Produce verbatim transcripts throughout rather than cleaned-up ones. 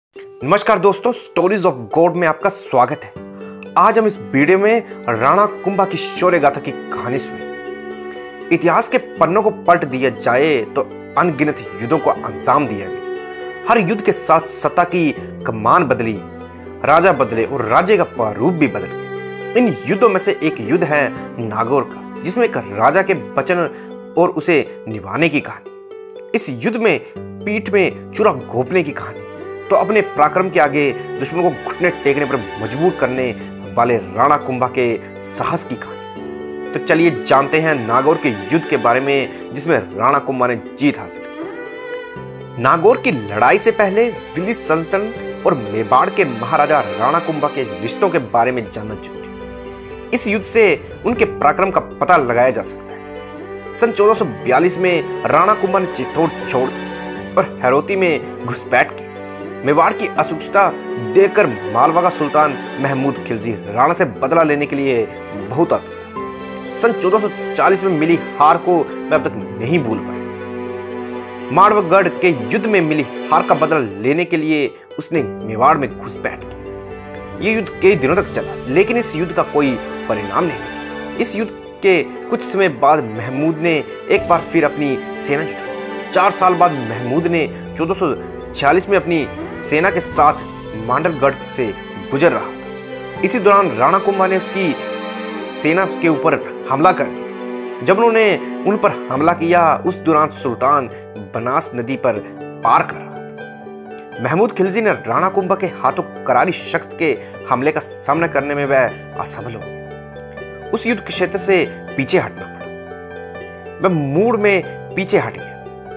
नमस्कार दोस्तों, stories of God में आपका स्वागत है। आज हम इस वीडियो में राणा कुंभा की शौर्य गाथा की कहानी सुनेंगे। इतिहास के पन्नों को पलट दिया जाए तो अनगिनत युद्धों को अंजाम दिया गया। हर युद्ध के साथ सत्ता की कमान बदली, राजा बदले और राज्य का प्रारूप भी बदल गया। इन युद्धों में से एक युद्ध है नागौर का, जिसमें एक राजा के वचन और उसे निभाने की कहानी। इस युद्ध में पीठ में चूरा घोंपने की कहानी तो अपने पराक्रम के आगे दुश्मन को घुटने टेकने पर मजबूर करने वाले राणा कुंभा के साहस की कहानी। तो चलिए जानते हैं नागौर के युद्ध के बारे में, जिसमें राणा कुंभा ने जीत हासिल की। नागौर की लड़ाई से पहले दिल्ली सल्तनत और मेवाड़ के महाराजा राणा कुंभा के रिश्तों के बारे में जानना जरूरी। इस युद्ध से उनके पराक्रम का पता लगाया जा सकता है। सन चौदह सौ बयालीस में राणा कुंभा ने चित्तौड़ छोड़ दी और हेरोती में घुसपैठ की। मेवाड़ की असुरक्षिता देखकर मालवा का सुल्तान महमूद खिलजी राणा से बदला लेने के लिए बहुत आतुर था। सन चौदह सौ चालीस में मिली हार को मैं अब तक नहीं भूल पाया। मारवाड़गढ़ के युद्ध में मिली हार का बदला लेने के लिए उसने मेवाड़ में घुसपैठ की। यह युद्ध कई दिनों तक चला, लेकिन इस युद्ध का कोई परिणाम नहीं मिला। इस युद्ध के कुछ समय बाद महमूद ने एक बार फिर अपनी सेना जुटाई। चार साल बाद महमूद ने चौदह सौ छियालीस में अपनी सेना के साथ मांडलगढ़ से गुजर रहा था। इसी दौरान राणा कुंभा ने उसकी सेना के ऊपर हमला कर दिया। जब उन्होंने उन पर हमला किया, उस दौरान सुल्तान बनास नदी पर पार कर रहा था। महमूद खिलजी ने राणा कुंभा के हाथों करारी शख्स के हमले का सामना करने में वह असफल हो गया। उस युद्ध क्षेत्र से पीछे हटना पड़ा। वह मूड में पीछे हट गया।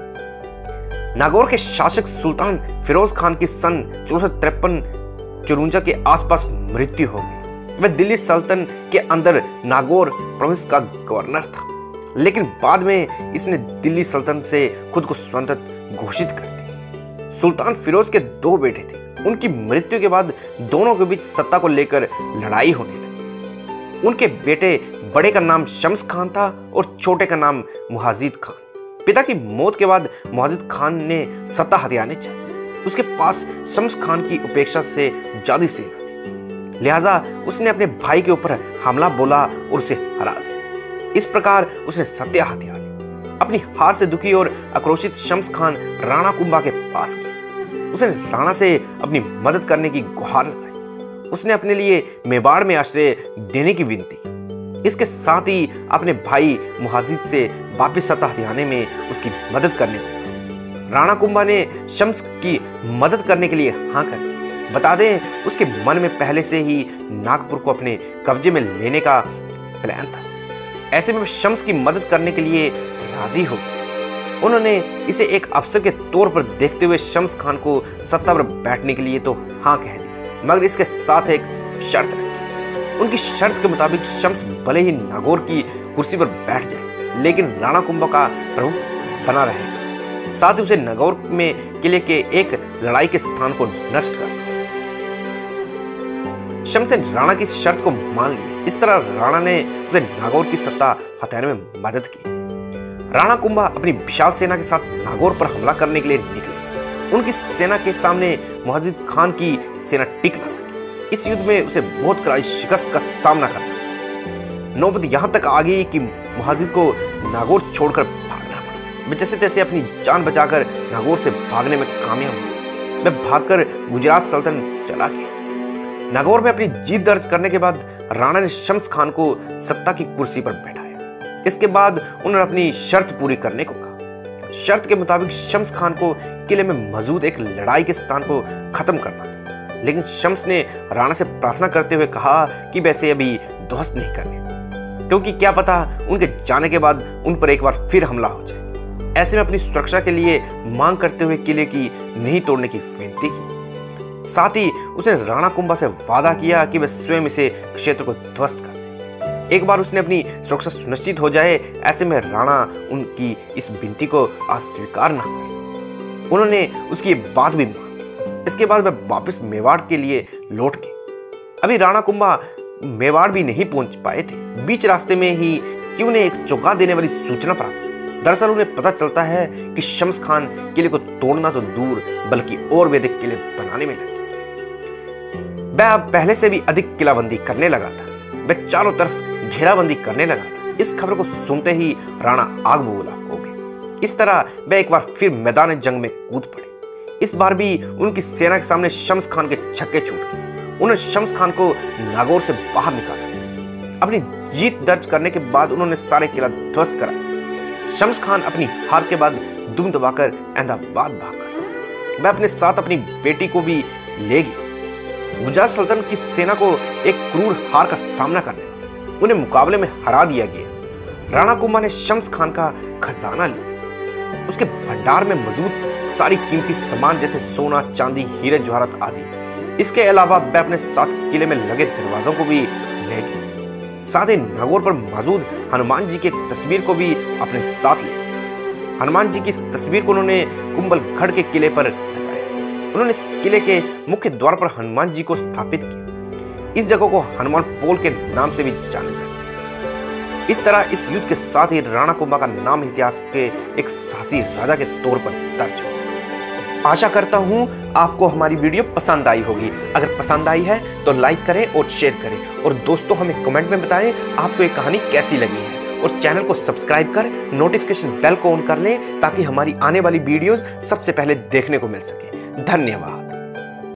नागौर के शासक सुल्तान फिरोज खान की सन चौदह सौ तिरपन चुरुंजा के आसपास मृत्यु हो गई। वह दिल्ली सल्तनत के अंदर नागौर प्रोविंस का गवर्नर था, लेकिन बाद में इसने दिल्ली सल्तनत से खुद को स्वतंत्र घोषित कर दिया। सुल्तान फिरोज के दो बेटे थे। उनकी मृत्यु के बाद दोनों के बीच सत्ता को लेकर लड़ाई होने लगी। उनके बेटे बड़े का नाम शम्स खान था और छोटे का नाम मुहाजिद खान। पिता की मौत के बाद मुहाजिद खान ने सत्ता हथियाने चाहिए। उसके पास शम्स खान की उपेक्षा से ज्यादा सेना थी, लिहाजा उसने अपने भाई के ऊपर हमला बोला और उसे हरा दिया। इस प्रकार उसने सत्ता हथिया ली। अपनी हार से दुखी और आक्रोशित शम्स खान राणा कुंभा के पास गया। उसने राणा से अपनी मदद करने की गुहार लगाई। उसने अपने लिए मेवाड़ में आश्रय देने की विनती की। इसके साथ ही अपने भाई मुहाजिद से वापिस सत्ता हथियाने में उसकी मदद करने लगा। राणा कुंभा ने शम्स की मदद करने के लिए हाँ कर दी। बता दें, उसके मन में पहले से ही नागपुर को अपने कब्जे में लेने का प्लान था। ऐसे में शम्स की मदद करने के लिए राजी हो गए। उन्होंने इसे एक अवसर के तौर पर देखते हुए शम्स खान को सत्ता पर बैठने के लिए तो हाँ कह दी, मगर इसके साथ एक शर्त रखी। उनकी शर्त के मुताबिक शम्स भले ही नागौर की कुर्सी पर बैठ जाए, लेकिन राणा कुंभा का प्रभु बना रहेगा। साथ ही उसे नागौर में किले के एक लड़ाई के स्थान को नष्ट कर। शम्स ने राणा की शर्त को मान लिया। इस तरह राणा ने उसे नागौर की सत्ता हथियाने में मदद की। राणा कुंभा अपनी विशाल सेना के साथ नागौर पर हमला करने के लिए निकले। उनकी सेना के सामने मुहाजिद खान की सेना टिक न सकी। इस युद्ध में उसे बहुत करारी शिकस्त का सामना करना। नौबत यहां तक आ गई कि मुहाजिद को नागौर छोड़कर भागना पड़ा। वे जैसे तैसे अपनी जान बचाकर नागौर से भागने में कामयाब हुए। वह भागकर गुजरात सल्तनत चला गया। नागौर में अपनी जीत दर्ज करने के बाद राणा ने शम्स खान को सत्ता की कुर्सी पर बैठाया। इसके बाद उन्होंने अपनी शर्त पूरी करने को कहा। शर्त के मुताबिक शम्स खान को किले में मौजूद एक लड़ाई के स्थान को खत्म करना था, लेकिन शम्स ने राणा से प्रार्थना करते हुए कहा कि वैसे अभी ध्वस्त नहीं करने, क्योंकि क्या पता उनके जाने के बाद उन पर एक बार फिर हमला हो जाए। ऐसे में अपनी सुरक्षा के लिए मांग करते हुए किले की नहीं तोड़ने की विनती की। साथ ही उसने राणा कुंभा से वादा किया कि वह स्वयं इसे क्षेत्र को ध्वस्त कर दे। एक बार उसने अपनी सुरक्षा सुनिश्चित हो जाए, ऐसे में राणा उनकी इस विनती को अस्वीकार न कर सके। उन्होंने उसकी बात भी मान। इसके बाद वह वापस मेवाड़ के लिए लौट गए। अभी राणा कुंभा मेवाड़ भी नहीं पहुंच पाए थे। बीच रास्ते में ही कि उन्हें एक चौंका देने वाली सूचना प्राप्त हुई। दरअसल उन्हें पता चलता है कि शम्स खान किले को तोड़ना तो दूर बल्कि और भी अधिक किले बनाने में लगे। वह अब पहले से भी अधिक किलाबंदी करने लगा था। वह चारों तरफ घेराबंदी करने लगा था। इस खबर को सुनते ही राणा आग बबूला हो गए। इस तरह वह एक बार फिर मैदान जंग में कूद पड़े। इस बार भी उनकी सेना के सामने शम्स खान के छक्के छूट गए। उन्होंने शम्स खान को नागौर से बाहर निकाला। अपनी जीत दर्ज करने के बाद उन्होंने सारे किला ध्वस्त करा। शम्स खान अपनी हार के बाद दुम दबाकर अहमदाबाद भाग गए। वह अपने साथ अपनी बेटी को भी ले गए। गुजरात सल्तनत की सेना को एक क्रूर हार का सामना करने लगा। उन्हें मुकाबले में हरा दिया गया। राणा कुंभा ने शम्स खान का खजाना लिया। उसके भंडार में मौजूद सारी कीमती सामान जैसे सोना, चांदी, हीरे जवाहरात आदि। इसके अलावा वह अपने साथ किले में लगे दरवाजों को भी ले गए। साथ ही नागौर पर मौजूद हनुमान जी की एक तस्वीर को भी अपने साथ ले गए। हनुमान जी की इस तस्वीर को उन्होंने कुंभलगढ़ के किले पर लगाया। उन्होंने इस किले के मुख्य द्वार पर हनुमान जी को स्थापित किया। इस जगह को हनुमान पोल के नाम से भी जाना जाता है। इस तरह इस युद्ध के साथ ही राणा कुंभा का नाम इतिहास के एक साहसी राजा के तौर पर दर्ज हो। आशा करता हूं आपको हमारी वीडियो पसंद आई होगी। अगर पसंद आई है तो लाइक करें और शेयर करें और दोस्तों हमें कमेंट में बताएं आपको ये कहानी कैसी लगी है और चैनल को सब्सक्राइब कर नोटिफिकेशन बेल को ऑन कर लें ताकि हमारी आने वाली वीडियोस सबसे पहले देखने को मिल सके। धन्यवाद।